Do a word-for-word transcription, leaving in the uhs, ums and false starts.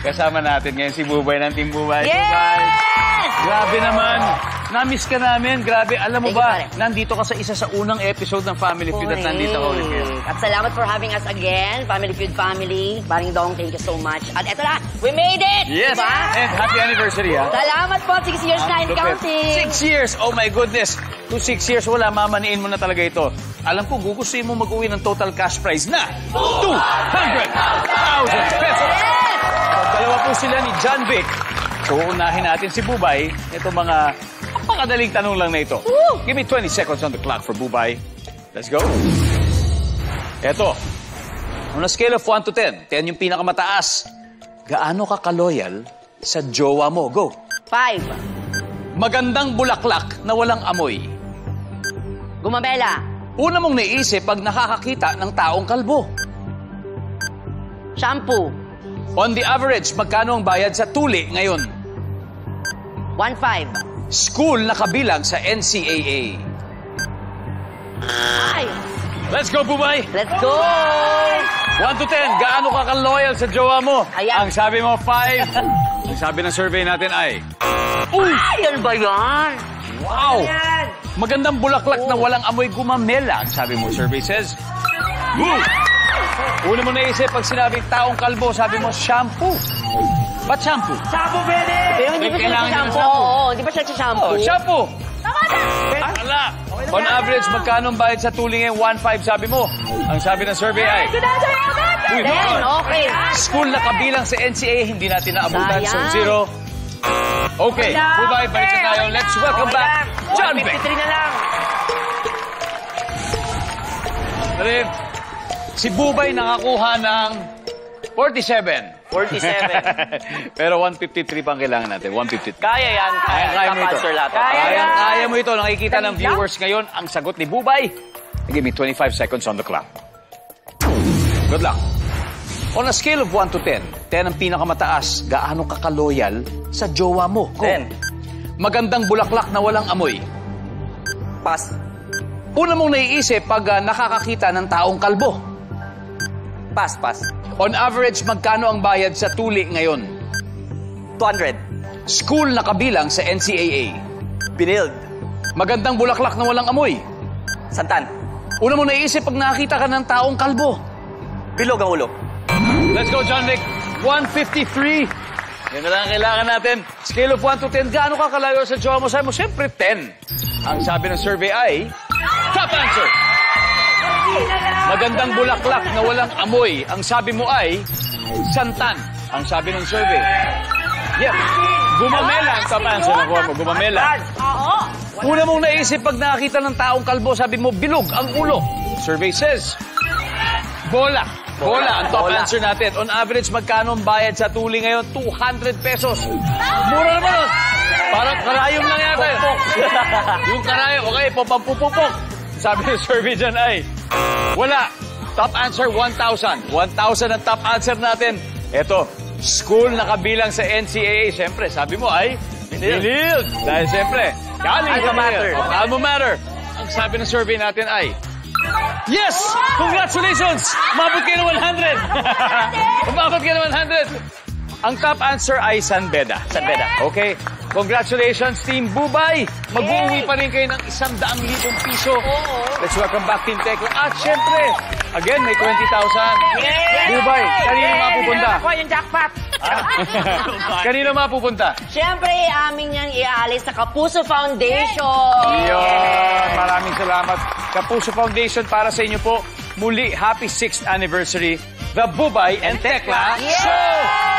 Kasama natin ngayon si Bubay ng Team Bubay. Yes! Bubay! Grabe naman. Na-miss ka namin. Grabe. Alam mo Thank ba, you, pare. nandito ka sa isa sa unang episode ng Family Feud at nandito ako ulit. At salamat for having us again, Family Feud family. Paring Dong, thank you so much. At eto na, we made it! Yes! Diba? And happy anniversary, ha? Salamat po, six years na in counting. Six years! Oh my goodness! To six years, wala, mamaniin mo na talaga ito. Alam ko, gugustuhin mo mag-uwi ng total cash prize na two hundred thousand pesos! Yes! Dalawa po sila ni John Vic. So, unahin natin si Bubay. Ito mga pakadaling tanong lang na ito. Woo! Give me twenty seconds on the clock for Bubay. Let's go. Ito. On a scale of one to ten, ten yung pinakamataas. Gaano ka ka-loyal sa jowa mo? Go. Five. Magandang bulaklak na walang amoy. Gumamela. Una mong naisip pag nakakakita ng taong kalbo. Shampoo. On the average, magkano ang bayad sa tuli ngayon? One five. School na kabilang sa N C A A. Ay! Let's go, Bubay! Let's go! one to ten, gaano ka ka-loyal sa jowa mo? Ayan. Ang sabi mo, five. Ang sabi ng survey natin ay... Uy! Yan ba yan? Wow! Yan! Magandang bulaklak na walang amoy gumamela. Ang sabi mo, survey says... Woo! Una mo naisip, pag sinabing taong kalbo, sabi mo, shampoo. Ba't shampoo? Shampoo, pwede! Pero hindi ba siya Kailangan shampoo? ng shampoo. Oo, hindi ba siya shampoo? Oh, shampoo! Tama na! Ala! On average, magkano ang bayad sa tuli ngayon? one five, sabi mo. Ang sabi ng survey ay... Uy, Then, naman. okay. School na kabilang sa N C A A, hindi natin naabutan. So, Sayang. zero. Okay, Bubay, balik na tayo. Let's welcome back John Vic. one fifty-three na lang. Rip, si Bubay nakakuha ng forty-seven. forty-seven. Pero one fifty-three pang kailangan natin. one fifty-three. Kaya yan. Kaya, kaya mo ito. Kaya Kaya, yan. kaya mo ito. Nakikita ng viewers ngayon ang sagot ni Bubay. Give me twenty-five seconds on the clock. Good luck. On a scale of one to ten, ten ang pinakamataas, gaano ka ka-loyal sa jowa mo? Go. ten. Magandang bulaklak na walang amoy. Pass. Una mong naiisip pag uh, nakakakita ng taong kalbo. Pass, pass. On average, magkano ang bayad sa tuli ngayon? two hundred. School na kabilang sa N C A A. Binild. Magandang bulaklak na walang amoy. Santan. Una mong naiisip pag nakakita ka ng taong kalbo. Bilog ang ulo. Let's go, John Vic. one fifty-three. Yan na lang ang kailangan natin. Scale of one to ten, gaano ka kalayo sa jowa mo? Sabi mo, siyempre ten. Ang sabi ng survey ay... Top answer! Magandang bulaklak na walang amoy. Ang sabi mo ay... Santan. Ang sabi ng survey. Yep. Gumamela ang top answer. Nakuha mo, gumamela. Oo. Una mong naisip pag nakakita ng taong kalbo, sabi mo, bilog ang ulo. Survey says... Bola. Bola, ang top Bola. answer natin. On average, magkano ang bayad sa tuli ngayon? two hundred pesos. Mura naman nun. Parang karayom lang yata. yun. Yung karayom, okay, papampupupok. Sabi ng survey dyan ay, wala. Top answer, one thousand. one thousand ang top answer natin. Eto, school na kabilang sa N C A A. Siyempre, sabi mo ay, Binild. Dahil siyempre, galing Alma ka mater. ngayon. Oh, Alma mater. Ang sabi ng survey natin ay, yes! Congratulations! Umabot kayo ng one hundred! Umabot kayo ng one hundred! Ang top answer ay San Beda. San Beda. Okay. Congratulations, Team Bubay! Mag-uwi pa rin kayo ng isang daang libong piso. Let's welcome back Team Tekla. At syempre, again, may twenty thousand. Bubay, kanino mapupunta? Ako yung jackpot. Kanino mapupunta? Siyempre, amin niyang iaalis sa Kapuso Foundation. Yun. Maraming salamat. Kapuso Foundation para sa inyo po. Muli, happy sixth anniversary, The Bubay and Tekla Yeah! Show!